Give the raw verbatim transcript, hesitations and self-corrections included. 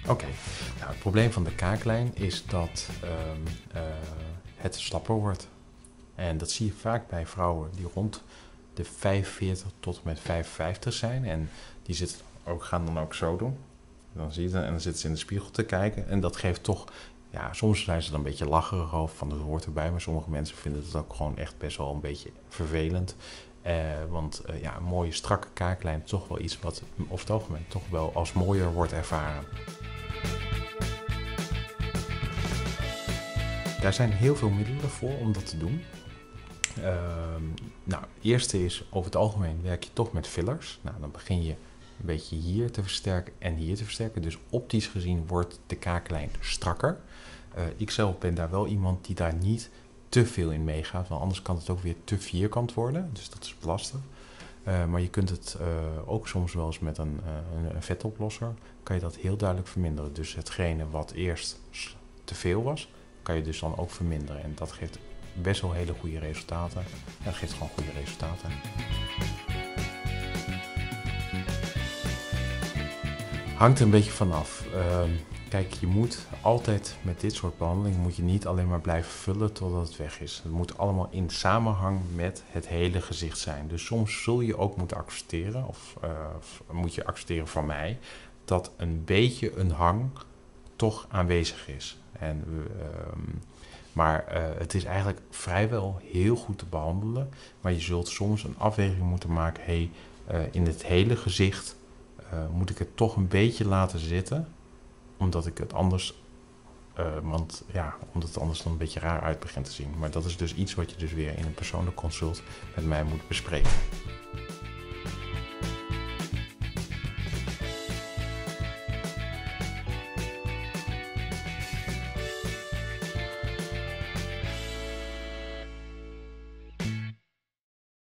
Oké, nou, het probleem van de kaaklijn is dat um, uh, het slapper wordt. En dat zie je vaak bij vrouwen die rond de vijfenveertig tot en met vijfenvijftig zijn. En die zitten ook, gaan dan ook zo doen. Dan zie je het en dan zitten ze in de spiegel te kijken. En dat geeft toch, ja, soms zijn ze dan een beetje lacherig over van het hoort erbij. Maar sommige mensen vinden het ook gewoon echt best wel een beetje vervelend. Uh, want uh, ja, een mooie strakke kaaklijn is toch wel iets wat over het algemeen toch wel als mooier wordt ervaren. Daar zijn heel veel middelen voor om dat te doen. Uh, nou, het eerste is, over het algemeen werk je toch met fillers. Nou, dan begin je een beetje hier te versterken en hier te versterken. Dus optisch gezien wordt de kaaklijn strakker. Uh, ik zelf ben daar wel iemand die daar niet te veel in meegaat, want anders kan het ook weer te vierkant worden. Dus dat is lastig. Uh, maar je kunt het uh, ook soms wel eens met een, uh, een, een vetoplosser, kan je dat heel duidelijk verminderen. Dus hetgene wat eerst te veel was, kan je dus dan ook verminderen. En dat geeft best wel hele goede resultaten. Ja, dat geeft gewoon goede resultaten. Hangt er een beetje vanaf. Uh, kijk, je moet altijd met dit soort behandelingen moet je niet alleen maar blijven vullen totdat het weg is. Het moet allemaal in samenhang met het hele gezicht zijn. Dus soms zul je ook moeten accepteren, of uh, moet je accepteren van mij, dat een beetje een hang toch aanwezig is. En, uh, maar uh, het is eigenlijk vrijwel heel goed te behandelen. Maar je zult soms een afweging moeten maken. Hey, uh, in het hele gezicht uh, moet ik het toch een beetje laten zitten. Omdat ik het anders, uh, want, ja, omdat het anders dan een beetje raar uit begint te zien. Maar dat is dus iets wat je dus weer in een persoonlijk consult met mij moet bespreken.